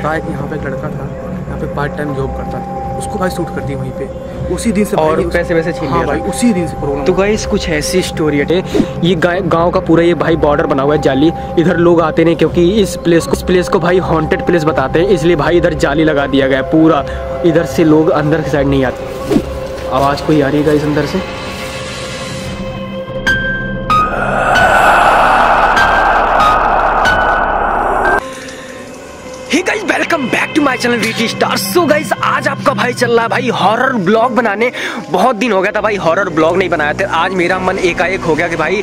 कहा है कि यहाँ पे एक लड़का था, यहाँ पे पार्ट टाइम जॉब करता था, उसको भाई शूट कर दी वहीं पे उसी दिन से। और पैसे वैसे छीन लिया भाई उसी दिन से प्रॉब्लम। तो गाइस कुछ ऐसी स्टोरी है। ये गांव का पूरा ये भाई बॉर्डर बना हुआ है जाली, इधर लोग आते नहीं क्योंकि इस प्लेस को भाई हॉन्टेड प्लेस बताते हैं, इसलिए भाई इधर जाली लगा दिया गया है पूरा, इधर से लोग अंदर की साइड नहीं आते। आवाज़ कोई आ रही है गाइस अंदर से। Welcome back to my channel VT star. So guys आज आपका भाई चल रहा है भाई हॉरर ब्लॉग बनाने। बहुत दिन हो गया था भाई हॉरर ब्लॉग नहीं बनाया था। आज मेरा मन एकाएक हो गया कि भाई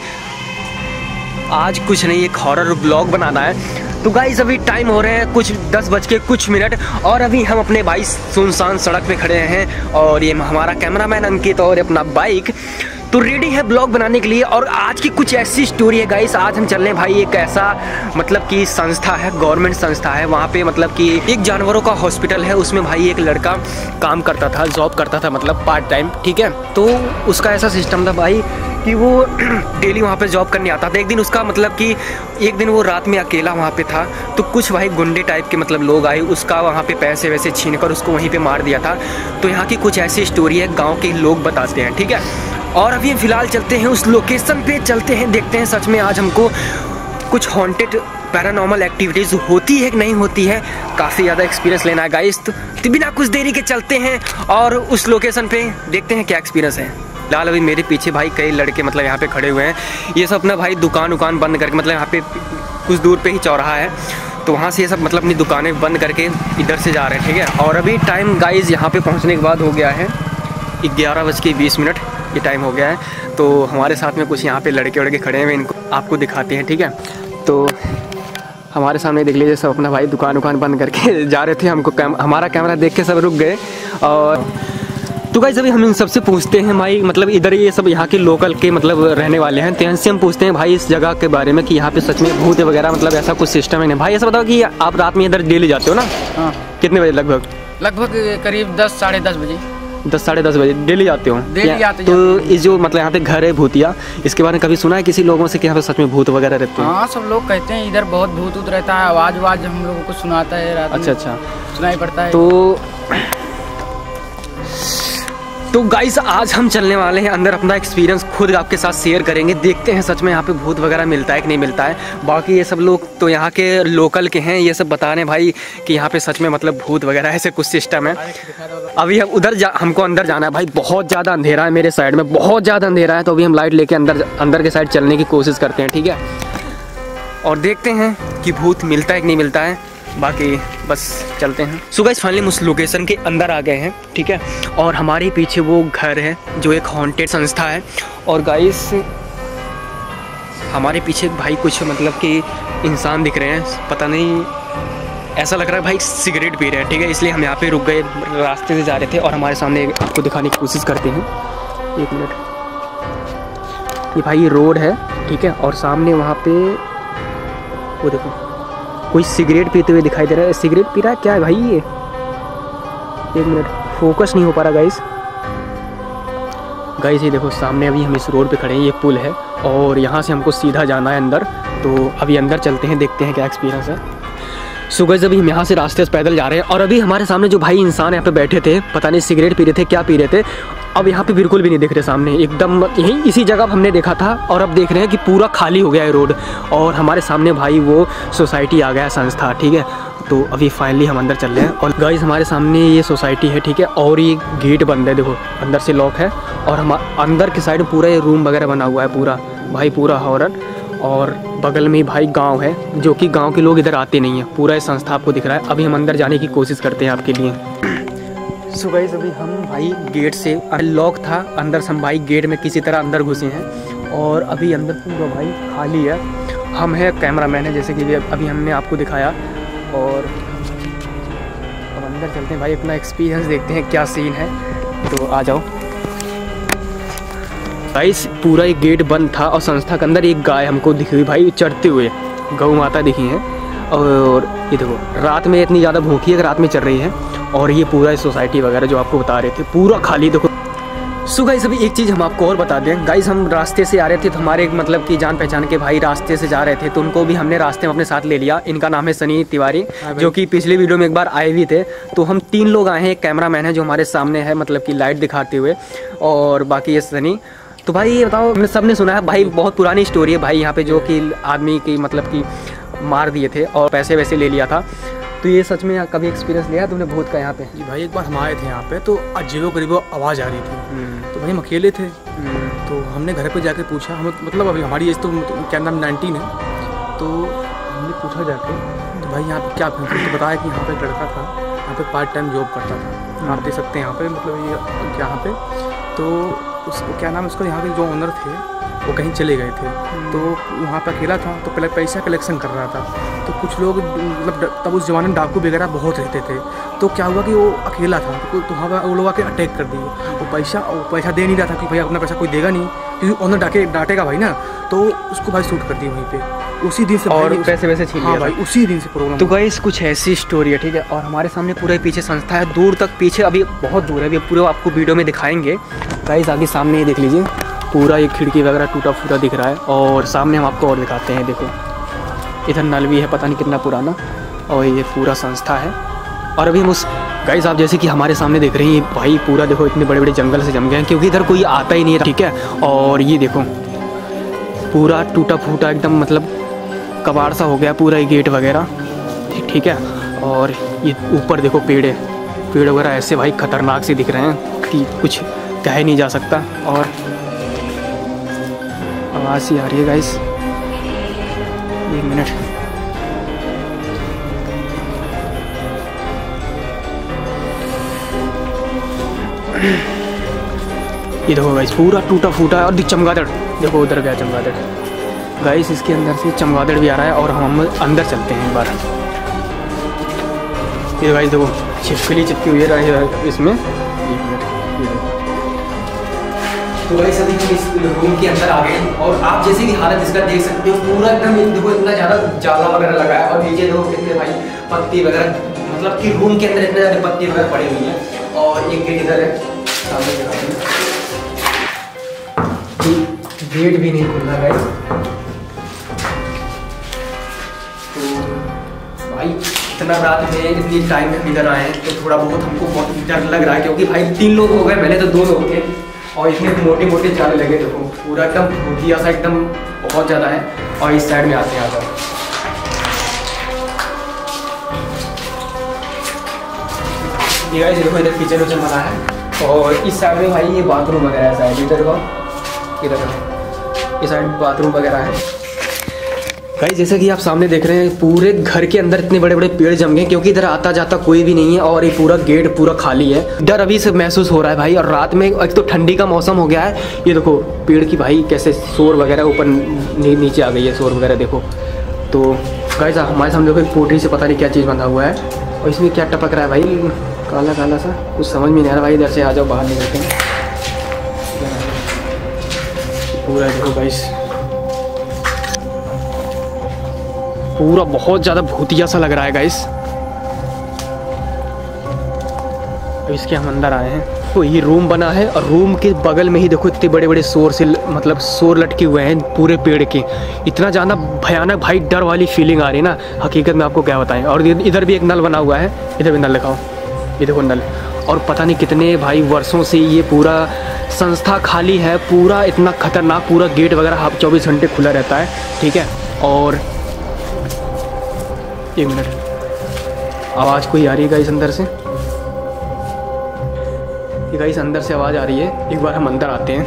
आज कुछ नहीं एक हॉरर ब्लॉग बनाना है। तो गाइस अभी टाइम हो रहे हैं कुछ 10 बज के कुछ मिनट और अभी हम अपने भाई सुनसान सड़क पे खड़े हैं और ये हमारा कैमरामैन अंकित और अपना बाइक तो रेडी है ब्लॉग बनाने के लिए। और आज की कुछ ऐसी स्टोरी है गाइस। आज हम चल रहे हैं भाई एक ऐसा मतलब कि संस्था है, गवर्नमेंट संस्था है, वहाँ पे मतलब कि एक जानवरों का हॉस्पिटल है, उसमें भाई एक लड़का काम करता था, जॉब करता था मतलब पार्ट टाइम, ठीक है। तो उसका ऐसा सिस्टम था भाई कि वो डेली वहाँ पे जॉब करने आता था। एक दिन उसका मतलब कि एक दिन वो रात में अकेला वहाँ पे था तो कुछ भाई गुंडे टाइप के मतलब लोग आए, उसका वहाँ पे पैसे वैसे छीन कर उसको वहीं पे मार दिया था। तो यहाँ की कुछ ऐसी स्टोरी है, गाँव के लोग बताते हैं, ठीक है। और अभी फिलहाल चलते हैं उस लोकेशन पे, चलते हैं देखते हैं सच में आज हमको कुछ हॉन्टेड पैरानॉर्मल एक्टिविटीज़ होती है कि नहीं होती है। काफ़ी ज़्यादा एक्सपीरियंस लेना है गाइस। तो बिना कुछ देरी के चलते हैं और उस लोकेशन पे देखते हैं क्या एक्सपीरियंस है। फिलहाल अभी मेरे पीछे भाई कई लड़के मतलब यहाँ पे खड़े हुए हैं, ये सब अपना भाई दुकान बंद करके मतलब यहाँ पे कुछ दूर पे ही चौराहा है तो वहाँ से ये सब मतलब अपनी दुकानें बंद करके इधर से जा रहे हैं, ठीक है। और अभी टाइम गाइस यहाँ पे पहुँचने के बाद हो गया है 11:20 ये टाइम हो गया है। तो हमारे साथ में कुछ यहाँ पे लड़के खड़े हैं, इनको आपको दिखाते हैं, ठीक है। तो हमारे सामने देख लीजिए सब अपना भाई दुकान बंद करके जा रहे थे। हमको हमारा कैमरा देख के सब रुक गए। और तो गाइस अभी हम इन सबसे पूछते हैं भाई मतलब इधर ये सब यहाँ के लोकल के मतलब रहने वाले हैं, तो इनसे हम पूछते हैं भाई इस जगह के बारे में कि यहाँ पे सच में भूत वगैरह मतलब ऐसा कुछ सिस्टम है नहीं। भाई ऐसा बताओ कि आप रात में इधर डेली जाते हो ना? हाँ। कितने बजे? लगभग करीब 10 साढ़े 10 बजे। 10 साढ़े 10 बजे डेली जाते हो? डेली आते। तो इस जो मतलब यहाँ पे घर है भूतिया, इसके बारे में कभी सुना है किसी लोगों से कि यहाँ पे सच में भूत वगैरह रहते हैं? हाँ सब लोग कहते हैं इधर बहुत भूत रहता है, आवाज हम लोगों को सुनाता है रात में। अच्छा सुनाई पड़ता है। तो गाइस आज हम चलने वाले हैं अंदर, अपना एक्सपीरियंस खुद आपके साथ शेयर करेंगे, देखते हैं सच में यहाँ पे भूत वगैरह मिलता है कि नहीं मिलता है। बाकी ये सब लोग तो यहाँ के लोकल के हैं, ये सब बता रहे हैं भाई कि यहाँ पे सच में मतलब भूत वगैरह ऐसे कुछ सिस्टम है। अभी हम हमको अंदर जाना है भाई, बहुत ज़्यादा अंधेरा है मेरे साइड में, बहुत ज़्यादा अंधेरा है। तो अभी हम लाइट लेके अंदर के साइड चलने की कोशिश करते हैं, ठीक है। और देखते हैं कि भूत मिलता है कि नहीं मिलता है। बाकी बस चलते हैं। सो गाइस फाइनली उस लोकेशन के अंदर आ गए हैं, ठीक है। और हमारे पीछे वो घर है जो एक हॉन्टेड संस्था है। और गाइस हमारे पीछे भाई कुछ मतलब कि इंसान दिख रहे हैं, पता नहीं ऐसा लग रहा है भाई सिगरेट पी रहे हैं, ठीक है। इसलिए हम यहाँ पे रुक गए, रास्ते से जा रहे थे और हमारे सामने आपको दिखाने की कोशिश करते हैं। 1 मिनट। ये भाई ये रोड है, ठीक है। और सामने वहाँ पे वो देखो कोई सिगरेट पीते हुए दिखाई दे रहा है। सिगरेट पी रहा है क्या है भाई ये? 1 मिनट, फोकस नहीं हो पा रहा गाइस ये देखो सामने अभी हम इस रोड पे खड़े हैं, ये पुल है और यहाँ से हमको सीधा जाना है अंदर। तो अभी अंदर चलते हैं, देखते हैं क्या एक्सपीरियंस है। सो गाइस अभी हम यहाँ से रास्ते से पैदल जा रहे हैं और अभी हमारे सामने जो भाई इंसान यहाँ पे बैठे थे, पता नहीं सिगरेट पी रहे थे क्या पी रहे थे, अब यहाँ पे बिल्कुल भी नहीं दिख रहे सामने, एकदम यहीं इसी जगह हमने देखा था। और अब देख रहे हैं कि पूरा खाली हो गया है रोड और हमारे सामने भाई वो सोसाइटी आ गया, संस्था, ठीक है। तो अभी फाइनली हम अंदर चल रहे हैं और गाइस हमारे सामने ये सोसाइटी है, ठीक है। और ये गेट बंद है, देखो अंदर से लॉक है। और हम अंदर की साइड पूरा ये रूम वगैरह बना हुआ है पूरा भाई, पूरा हॉरर। और बगल में भाई गांव है जो कि गांव के लोग इधर आते नहीं हैं, पूरा ये संस्था आपको दिख रहा है। अभी हम अंदर जाने की कोशिश करते हैं आपके लिए। सो गाइस अभी हम भाई गेट से लॉक था, अंदर से हम भाई गेट में किसी तरह अंदर घुसे हैं और अभी अंदर पूरा भाई खाली है। हम हैं कैमरामैन है जैसे कि अभी हमने आपको दिखाया। और अब अंदर चलते हैं भाई, अपना एक्सपीरियंस देखते हैं क्या सीन है। तो आ जाओ गाइस। पूरा एक गेट बंद था और संस्था के अंदर एक गाय हमको दिखी हुई भाई चढ़ते हुए, गौ माता दिखी हैं। और ये देखो रात में इतनी ज़्यादा भूखी है कि रात में चल रही है। और ये पूरा सोसाइटी वगैरह जो आपको बता रहे थे पूरा खाली, देखो सो गाइस अभी एक चीज़ हम आपको और बता दें गाइस, हम रास्ते से आ रहे थे तो हमारे मतलब कि जान पहचान के भाई रास्ते से जा रहे थे, तो उनको भी हमने रास्ते में अपने साथ ले लिया। इनका नाम है सनी तिवारी, जो कि पिछली वीडियो में एक बार आए भी थे। तो हम 3 लोग आए हैं, एक कैमरामैन है जो हमारे सामने है मतलब कि लाइट दिखाते हुए, और बाकी ये सनी। तो भाई ये बताओ, हमने सबने सुना है भाई बहुत पुरानी स्टोरी है भाई यहाँ पे, जो कि आदमी की मतलब कि मार दिए थे और पैसे वैसे ले लिया था। तो ये सच में कभी एक्सपीरियंस लिया तुमने भूत का यहाँ पे? जी भाई, एक बार हम आए थे यहाँ पे तो अजीबो गरीबो आवाज़ आ रही थी। तो भाई हम अकेले थे, तो हमने घर पे जाके पूछा, हम मतलब अभी हमारी एज तो क्या नाम 19 है। तो हमने पूछा जाके तो भाई यहाँ पे क्या तो बताया कि यहाँ पे एक लड़का था, यहाँ पे पार्ट टाइम जॉब करता था। आप देख सकते हैं यहाँ पे मतलब ये यहाँ पे, तो उसको क्या नाम, उसका यहाँ के जो ओनर थे वो कहीं चले गए थे, तो वहाँ पर अकेला था, तो पहले पैसा कलेक्शन कर रहा था। तो कुछ लोग मतलब तब उस ज़माने में डाकू वगैरह बहुत रहते थे, तो क्या हुआ कि वो अकेला था, तो वहाँ पर वो लोग आके अटैक कर दिए। वो पैसा दे नहीं रहा था कि भाई अपना पैसा कोई देगा नहीं, क्योंकि ओनर डांटेगा भाई ना, तो उसको भाई शूट कर दिए वहीं पे उसी दिन से। और पैसे वैसे छीन लिया भाई उसी दिन से प्रॉब्लम। तो गाइस कुछ ऐसी स्टोरी है, ठीक है। और हमारे सामने पूरे पीछे संस्था है, दूर तक पीछे, अभी बहुत दूर है, अभी पूरा आपको वीडियो में दिखाएंगे। गाइस आगे सामने ये देख लीजिए, पूरा ये खिड़की वगैरह टूटा फूटा दिख रहा है। और सामने हम आपको और दिखाते हैं, देखो इधर नल भी है, पता नहीं कितना पुराना, और ये पूरा संस्था है। और अभी हम उस गाइस आप जैसे कि हमारे सामने देख रहे हैं भाई, पूरा देखो इतने बड़े बड़े जंगल से जम गए हैं, क्योंकि इधर कोई आता ही नहीं है, ठीक है। और ये देखो पूरा टूटा फूटा एकदम मतलब कबाड़ सा हो गया पूरा ये गेट वगैरह, ठीक है। और ये ऊपर देखो पेड़ वगैरह ऐसे भाई खतरनाक से दिख रहे हैं कि कुछ कह नहीं जा सकता। और आवाज़ ही आ रही है गाइस, 1 मिनट। ये देखो गाइस पूरा टूटा फूटा है, और चमगादड़ देखो उधर गया चमगादड़ गाइस, इसके अंदर से चमगादड़ भी आ रहा है। और हम अंदर चलते हैं एक बार। ये गाइस देखो छिपकली चिपकी हुई है इसमें। तो गाइस अभी हम इस रूम के अंदर आ गए, और आप जैसे कि हालत इसका देख सकते हो, पूरा एकदम देखो इतना ज़्यादा जाला वगैरह लगा है, और नीचे देखो कितने भाई पत्ती वगैरह, मतलब कि रूम के अंदर इतने ज़्यादा पत्ती वगैरह पड़ी हुई है। और एक गेट इधर है सामने, गेट भी नहीं खुल रहा गाइस। तो भाई इतना रात में इतनी टाइम में इधर आए हैं, तो थोड़ा बहुत हमको बहुत डर लग रहा है, क्योंकि भाई 3 लोग हो गए, पहले तो 2 लोग थे, और इसमें मोटे मोटे जाले लगे, देखो पूरा एकदम भूतिया सा एकदम बहुत ज़्यादा है। और इस साइड में आते हैं आकर, ये गाइस देखो इधर किचन उचन बना है, और इस साइड में भाई ये बाथरूम वगैरह है शायद, इधर इस साइड बाथरूम वगैरह है। गाइस जैसे कि आप सामने देख रहे हैं, पूरे घर के अंदर इतने बड़े बड़े पेड़ जम गए, क्योंकि इधर आता जाता कोई भी नहीं है, और ये पूरा गेट पूरा खाली है। डर अभी से महसूस हो रहा है भाई। और रात में एक तो ठंडी का मौसम हो गया है, ये देखो पेड़ की भाई कैसे शोर वगैरह ऊपर नीचे आ गई है, शोर वगैरह देखो। तो गाइस हमारे सामने देखो एक पोटली से पता नहीं क्या चीज़ बंधा हुआ है, और इसमें क्या टपक रहा है भाई, काला काला सा, कुछ समझ में नहीं आ रहा भाई। इधर से आ जाओ, बाहर निकलते हैं। पूरा देखो गाइस, पूरा बहुत ज़्यादा भूतिया सा लग रहा है गाइस। इसके हम अंदर आए हैं, तो ये रूम बना है, और रूम के बगल में ही देखो इतने बड़े बड़े शोर से मतलब शोर लटके हुए हैं पूरे पेड़ के। इतना ज़्यादा भयानक भाई डर वाली फीलिंग आ रही है ना, हकीकत में आपको क्या बताएं। और इधर भी एक नल बना हुआ है, इधर भी नल दिखाओ, ये देखो नल। और पता नहीं कितने भाई वर्षों से ये पूरा संस्था खाली है, पूरा इतना खतरनाक, पूरा गेट वगैरह 24 घंटे खुला रहता है, ठीक है। और 1 मिनट, आवाज़ कोई आ रही है गाइस अंदर से, ये गाइस अंदर से आवाज़ आ रही है। एक बार हम अंदर आते हैं।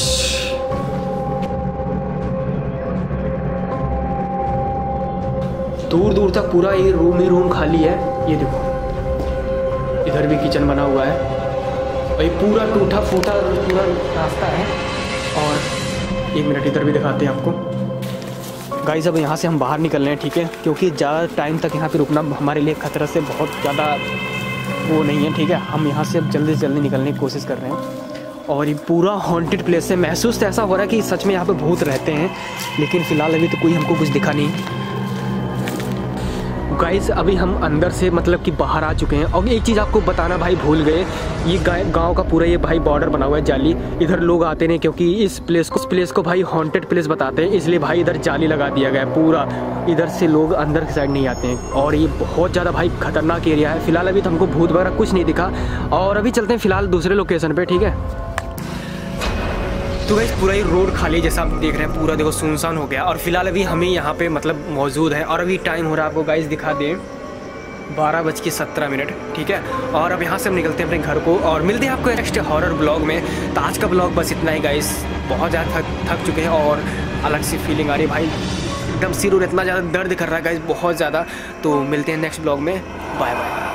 दूर दूर तक पूरा ये रूम ही रूम खाली है। ये देखो इधर भी किचन बना हुआ है, और ये पूरा टूटा फूटा पूरा रास्ता है। और 1 मिनट इधर भी दिखाते हैं आपको गाइस। अब यहाँ से हम बाहर निकल रहे हैं, ठीक है, क्योंकि ज़्यादा टाइम तक यहाँ पे रुकना हमारे लिए खतरा से बहुत ज़्यादा वो नहीं है, ठीक है। हम यहाँ से अब जल्दी से जल्दी निकलने की कोशिश कर रहे हैं। और ये पूरा हॉन्टेड प्लेस है, महसूस तो ऐसा हो रहा है कि सच में यहाँ पे भूत रहते हैं, लेकिन फ़िलहाल अभी तो कोई हमको कुछ दिखा नहीं। गाइस अभी हम अंदर से मतलब कि बाहर आ चुके हैं। और एक चीज़ आपको बताना भाई भूल गए, ये गांव का पूरा ये भाई बॉर्डर बना हुआ है जाली, इधर लोग आते नहीं क्योंकि इस प्लेस को भाई हॉन्टेड प्लेस बताते हैं, इसलिए भाई इधर जाली लगा दिया गया है पूरा, इधर से लोग अंदर की साइड नहीं आते हैं। और ये बहुत ज़्यादा भाई खतरनाक एरिया है। फिलहाल अभी तो हमको भूत वगैरह कुछ नहीं दिखा और अभी चलते हैं फिलहाल दूसरे लोकेशन पर, ठीक है। तो गाइस पूरा ही रोड खाली जैसा आप देख रहे हैं, पूरा देखो सुनसान हो गया। और फिलहाल अभी हमें यहाँ पे मतलब मौजूद है और अभी टाइम हो रहा है, आपको गाइस दिखा दें 12:17, ठीक है। और अब यहाँ से हम निकलते हैं अपने घर को और मिलते हैं आपको नेक्स्ट हॉरर ब्लॉग में। तो आज का ब्लॉग बस इतना ही गाइस, बहुत ज़्यादा थक चुके हैं और अलग सी फीलिंग आ रही है भाई, एकदम सिर इतना ज़्यादा दर्द कर रहा है गाइस, बहुत ज़्यादा। तो मिलते हैं नेक्स्ट ब्लॉग में, बाय बाय।